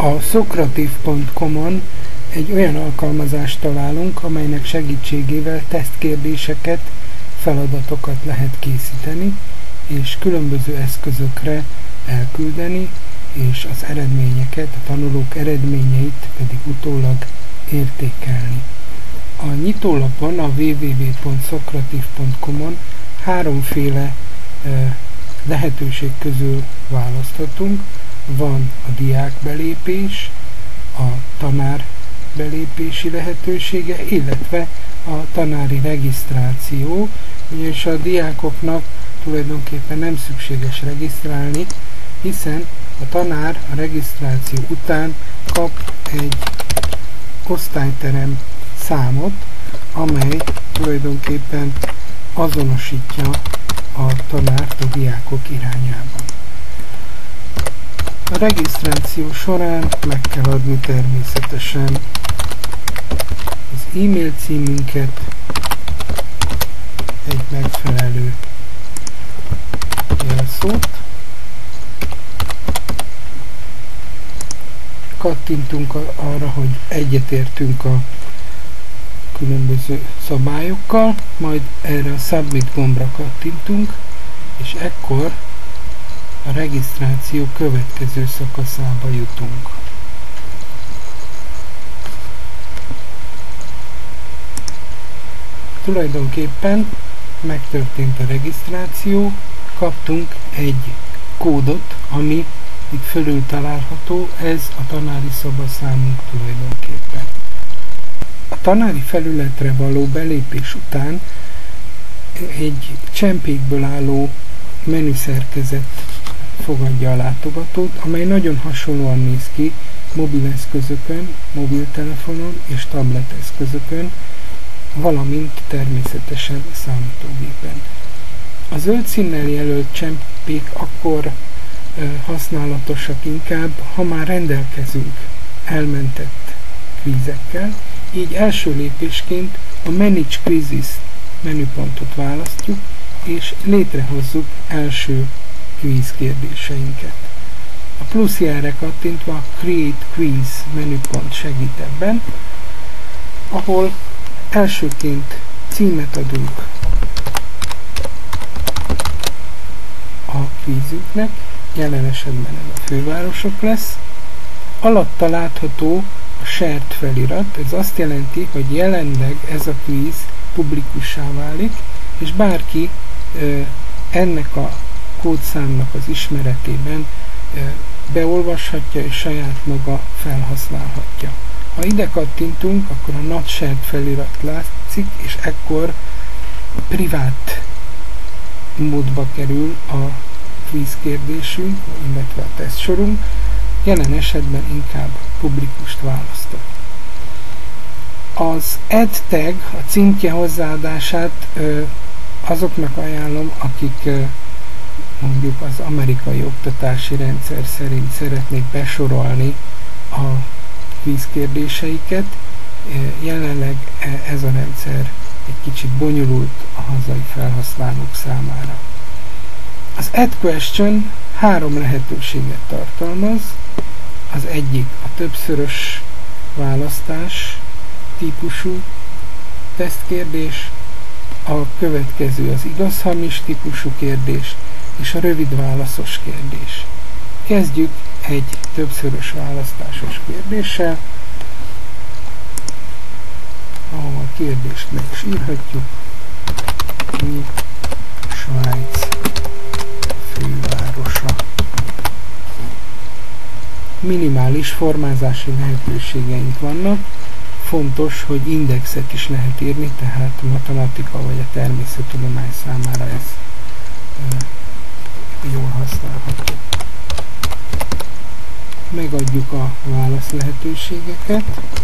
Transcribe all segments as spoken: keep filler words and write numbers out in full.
A Socrative pont com-on egy olyan alkalmazást találunk, amelynek segítségével tesztkérdéseket, feladatokat lehet készíteni, és különböző eszközökre elküldeni, és az eredményeket, a tanulók eredményeit pedig utólag értékelni. A nyitólapon, a double-u double-u double-u pont socrative pont com-on háromféle e, lehetőség közül választhatunk. Van a diák belépés, a tanár belépési lehetősége, illetve a tanári regisztráció, ugyanis a diákoknak tulajdonképpen nem szükséges regisztrálni, hiszen a tanár a regisztráció után kap egy osztályterem számot, amely tulajdonképpen azonosítja a tanárt a diákok irányában. A regisztráció során meg kell adni természetesen az e-mail címünket, egy megfelelő jelszót, kattintunk arra, hogy egyetértünk a különböző szabályokkal, majd erre a Submit gombra kattintunk, és ekkor a regisztráció következő szakaszába jutunk. Tulajdonképpen megtörtént a regisztráció, kaptunk egy kódot, ami itt fölül található, ez a tanári szobaszámunk tulajdonképpen. A tanári felületre való belépés után egy csempékből álló menüszerkezet fogadja a látogatót, amely nagyon hasonlóan néz ki mobileszközökön, mobiltelefonon és tableteszközökön, valamint természetesen számítógépen. A zöld színnel jelölt csempék akkor e, használatosak inkább, ha már rendelkezünk elmentett kvízekkel, így első lépésként a Manage Quizzes menüpontot választjuk, és létrehozzuk első quiz kérdéseinket. A plusz jelre kattintva a Create Quiz menüpont segít ebben, ahol elsőként címet adunk a kvízünknek, jelen esetben ez a fővárosok lesz. Alatta látható a shared felirat, ez azt jelenti, hogy jelenleg ez a kvíz publikussá válik, és bárki ennek a kódszámnak az ismeretében beolvashatja és saját maga felhasználhatja. Ha ide kattintunk, akkor a Not Shared felirat látszik, és ekkor privát módba kerül a quiz kérdésünk, illetve a tesztsorunk, jelen esetben inkább publikust választok. Az add tag, a címke hozzáadását ö, azoknak ajánlom, akik ö, mondjuk az amerikai oktatási rendszer szerint szeretnék besorolni a quiz kérdéseiket. Jelenleg ez a rendszer egy kicsit bonyolult a hazai felhasználók számára. Az Add Question három lehetőséget tartalmaz. Az egyik a többszörös választás típusú tesztkérdés, a következő az igaz-hamis típusú kérdés, és a rövid válaszos kérdés. Kezdjük egy többszörös választásos kérdéssel, ahol a kérdést meg is írhatjuk. Mi Svájc fővárosa. Minimális formázási lehetőségeink vannak. Fontos, hogy indexet is lehet írni, tehát a matematika vagy a természettudomány számára ez e, jól használható. Megadjuk a válasz lehetőségeket.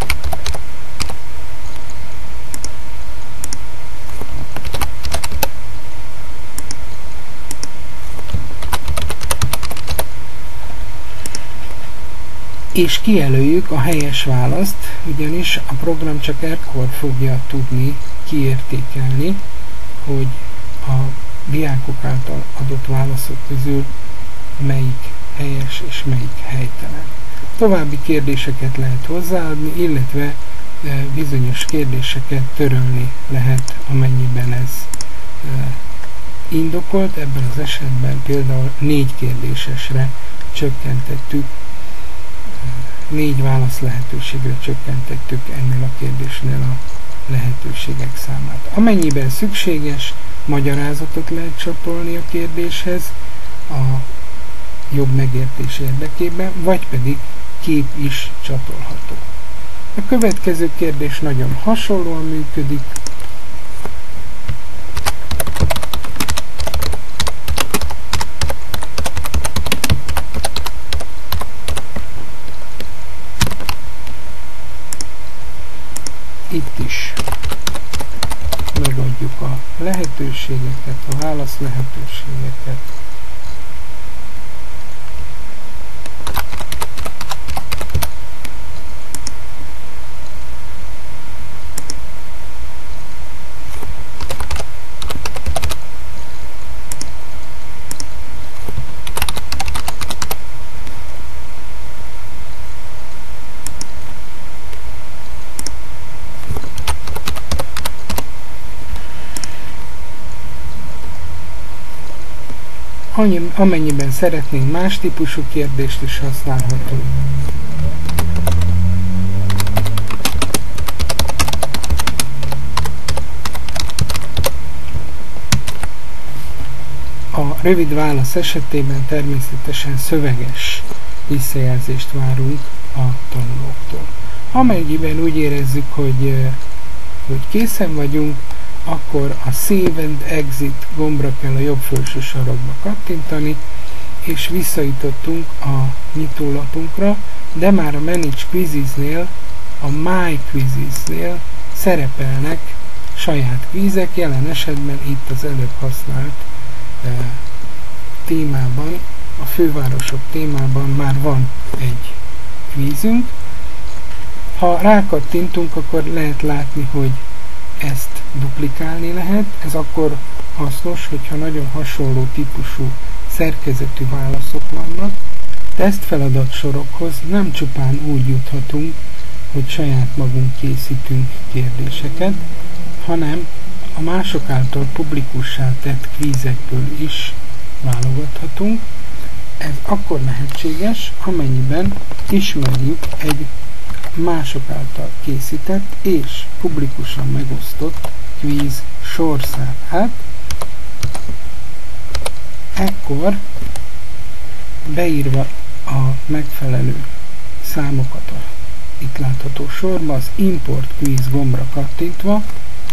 És kijelöljük a helyes választ, ugyanis a program csak ekkor fogja tudni kiértékelni, hogy a diákok által adott válaszok közül melyik helyes és melyik helytelen. További kérdéseket lehet hozzáadni, illetve bizonyos kérdéseket törölni lehet, amennyiben ez indokolt. Ebben az esetben például négy kérdésesre csökkentettük, négy válasz lehetőségre csökkentettük ennél a kérdésnél a lehetőségek számát. Amennyiben szükséges, magyarázatot lehet csatolni a kérdéshez a jobb megértés érdekében, vagy pedig kép is csatolható. A következő kérdés nagyon hasonlóan működik. Itt is megadjuk a lehetőségeket, a válasz lehetőségeket. Amennyiben szeretnénk más típusú kérdést is használhatunk. A rövid válasz esetében természetesen szöveges visszajelzést várunk a tanulóktól. Amennyiben úgy érezzük, hogy, hogy készen vagyunk, akkor a Save and Exit gombra kell a jobb felső sarokba kattintani, és visszajutottunk a nyitólapunkra, de már a Manage Quizzes-nél, a My Quizzes-nél szerepelnek saját kvízek, jelen esetben itt az előbb használt e, témában, a fővárosok témában már van egy kvízünk. Ha rákattintunk, akkor lehet látni, hogy ezt duplikálni lehet, ez akkor hasznos, hogyha nagyon hasonló típusú szerkezetű válaszok vannak. Tesztfeladatsorokhoz nem csupán úgy juthatunk, hogy saját magunk készítünk kérdéseket, hanem a mások által publikussá tett kvízekből is válogathatunk. Ez akkor lehetséges, amennyiben ismerjük egy mások által készített és publikusan megosztott kvíz sorszámát. Ekkor beírva a megfelelő számokat a itt látható sorba, az Import Quiz gombra kattintva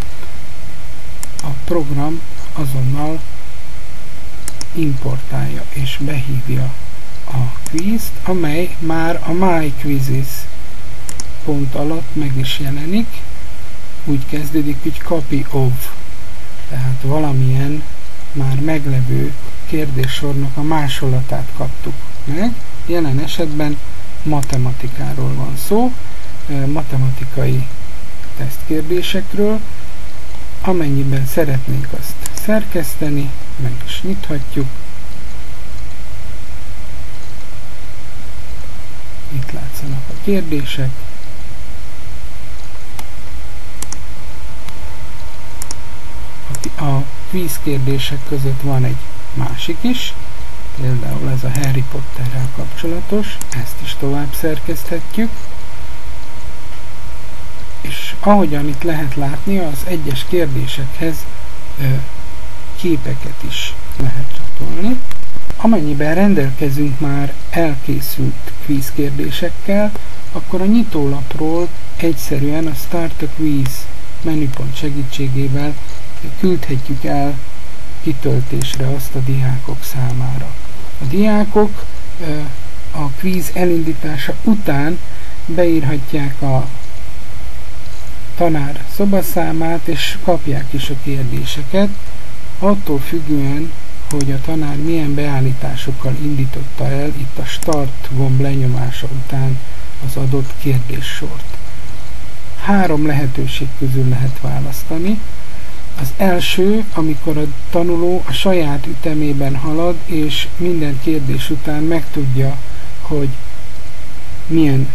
a program azonnal importálja és behívja a quizt, amely már a My Quizzes pont alatt meg is jelenik. Úgy kezdődik, hogy copy of, tehát valamilyen már meglevő kérdéssornak a másolatát kaptuk meg. Jelen esetben matematikáról van szó, matematikai tesztkérdésekről. Amennyiben szeretnénk azt szerkeszteni, meg is nyithatjuk. Itt látszanak a kérdések. A kvíz kérdések között van egy másik is, például ez a Harry Potterrel kapcsolatos, ezt is tovább szerkeszthetjük. És ahogyan itt lehet látni, az egyes kérdésekhez ö, képeket is lehet csatolni. Amennyiben rendelkezünk már elkészült kvíz kérdésekkel, akkor a nyitólapról egyszerűen a Start a Quiz menüpont segítségével küldhetjük el kitöltésre azt a diákok számára. A diákok ö, a kvíz elindítása után beírhatják a tanár szobaszámát, és kapják is a kérdéseket, attól függően, hogy a tanár milyen beállításokkal indította el itt a Start gomb lenyomása után az adott kérdéssort. Három lehetőség közül lehet választani. Az első, amikor a tanuló a saját ütemében halad, és minden kérdés után megtudja, hogy milyen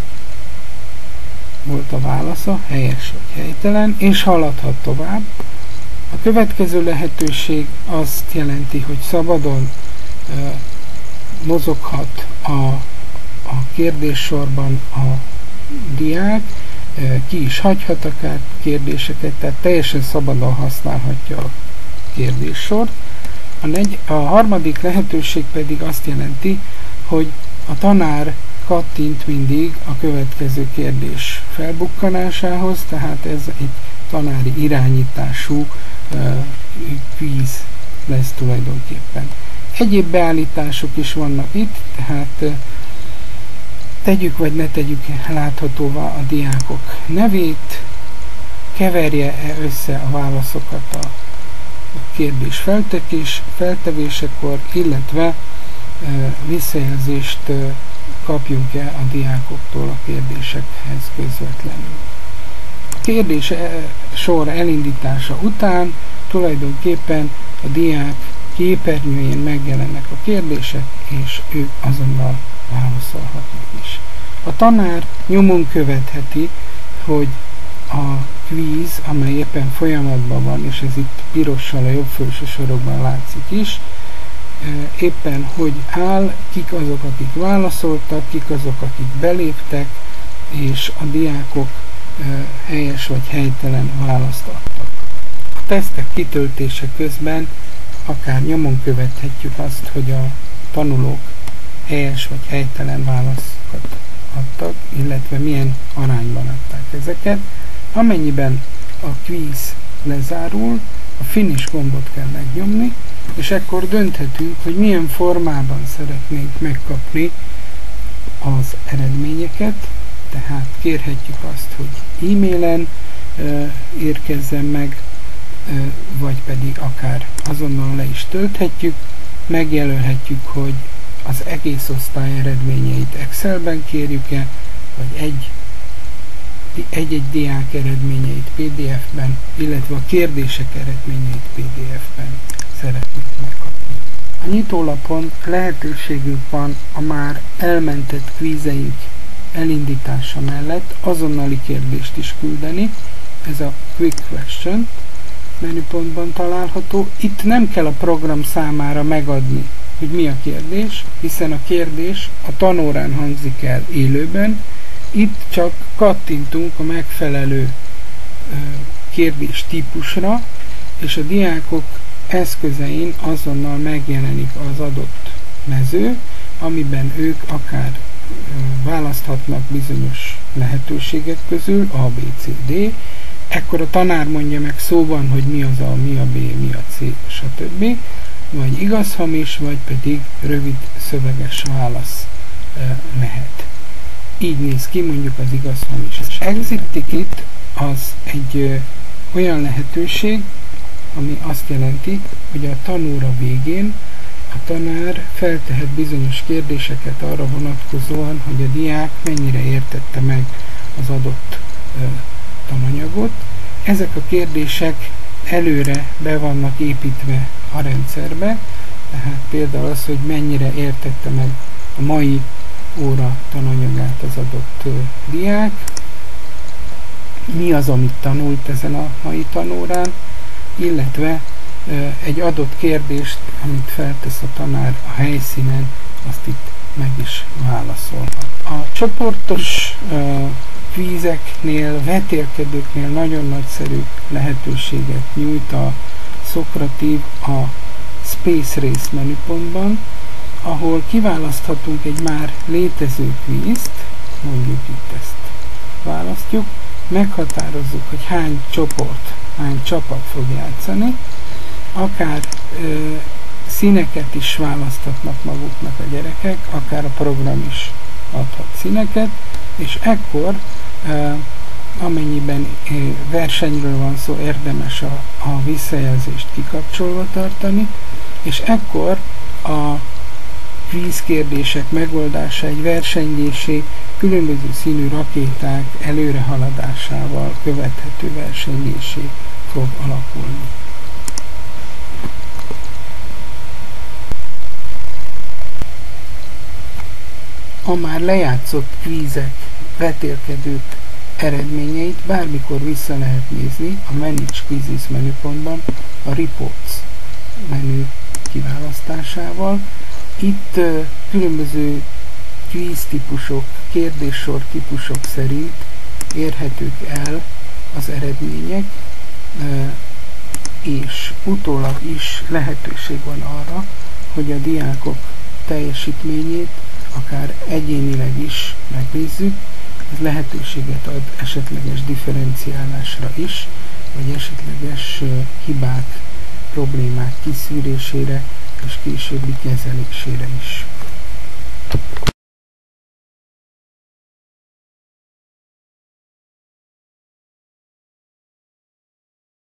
volt a válasza, helyes vagy helytelen, és haladhat tovább. A következő lehetőség azt jelenti, hogy szabadon uh, mozoghat a, a kérdéssorban a diák, uh, ki is hagyhat akár kérdéseket, tehát teljesen szabadon használhatja a kérdéssort. A, negy, a harmadik lehetőség pedig azt jelenti, hogy a tanár kattint mindig a következő kérdés felbukkanásához, tehát ez egy tanári irányítású uh, kvíz lesz tulajdonképpen. Egyéb beállítások is vannak itt, tehát uh, tegyük vagy ne tegyük láthatóvá a diákok nevét, keverje-e össze a válaszokat a kérdés feltekés, feltevésekor, illetve uh, visszajelzést uh, kapjunk-e a diákoktól a kérdésekhez közvetlenül. A kérdés sor elindítása után tulajdonképpen a diák képernyőjén megjelennek a kérdések, és ők azonnal válaszolhatnak is. A tanár nyomon követheti, hogy a kvíz, amely éppen folyamatban van, és ez itt pirossal a jobb felső sorokban látszik is, éppen hogy áll, kik azok, akik válaszoltak, kik azok, akik beléptek, és a diákok helyes vagy helytelen választ adtak. A tesztek kitöltése közben akár nyomon követhetjük azt, hogy a tanulók helyes vagy helytelen válaszokat adtak, illetve milyen arányban adták ezeket. Amennyiben a kvíz lezárul, a finish gombot kell megnyomni, és ekkor dönthetünk, hogy milyen formában szeretnénk megkapni az eredményeket, tehát kérhetjük azt, hogy e-mailen uh, érkezzen meg, uh, vagy pedig akár azonnal le is tölthetjük, megjelölhetjük, hogy az egész osztály eredményeit Excelben kérjük-e, vagy egy egy-egy diák eredményeit pé dé ef-ben, illetve a kérdések eredményeit pé dé ef-ben szeretnék megkapni. A nyitólapon lehetőségünk van a már elmentett kvízeink elindítása mellett azonnali kérdést is küldeni. Ez a Quick Question menüpontban található. Itt nem kell a program számára megadni, hogy mi a kérdés, hiszen a kérdés a tanórán hangzik el élőben. Itt csak kattintunk a megfelelő ö, kérdés típusra, és a diákok eszközein azonnal megjelenik az adott mező, amiben ők akár ö, választhatnak bizonyos lehetőségek közül, A, B, C, D, ekkor a tanár mondja meg szóban, hogy mi az A, mi a B, mi a C, stb. Vagy igaz-hamis, vagy pedig rövid szöveges válasz ö, lehet. Így néz ki mondjuk az igaz-hamis. Az exit ticket az egy ö, olyan lehetőség, ami azt jelenti, hogy a tanóra végén a tanár feltehet bizonyos kérdéseket arra vonatkozóan, hogy a diák mennyire értette meg az adott ö, tananyagot. Ezek a kérdések előre be vannak építve a rendszerbe, tehát például az, hogy mennyire értette meg a mai óra tananyagát az adott ö, diák, mi az, amit tanult ezen a mai tanórán, illetve ö, egy adott kérdést, amit feltesz a tanár a helyszínen, azt itt meg is válaszolhat. A csoportos ö, kvízeknél, vetélkedőknél nagyon nagyszerű lehetőséget nyújt a Socrative a Space Race menüpontban, ahol kiválaszthatunk egy már létező kvízt, mondjuk itt ezt választjuk, meghatározzuk, hogy hány csoport, hány csapat fog játszani, akár ö, színeket is választhatnak maguknak a gyerekek, akár a program is adhat színeket, és ekkor ö, amennyiben ö, versenyről van szó, érdemes a, a visszajelzést kikapcsolva tartani, és ekkor a kvízkérdések megoldása egy versenylésé, különböző színű rakéták előrehaladásával követhető versenylésé fog alakulni. a már lejátszott kvízek, vetélkedők eredményeit bármikor vissza lehet nézni a Manage Quizzes menüpontban a Reports menü kiválasztásával. Itt uh, különböző kvíz típusok, kérdéssor típusok szerint érhetők el az eredmények, uh, és utólag is lehetőség van arra, hogy a diákok teljesítményét akár egyénileg is megnézzük. Ez lehetőséget ad esetleges differenciálásra is, vagy esetleges uh, hibák, problémák kiszűrésére és későbbi kezelésére is.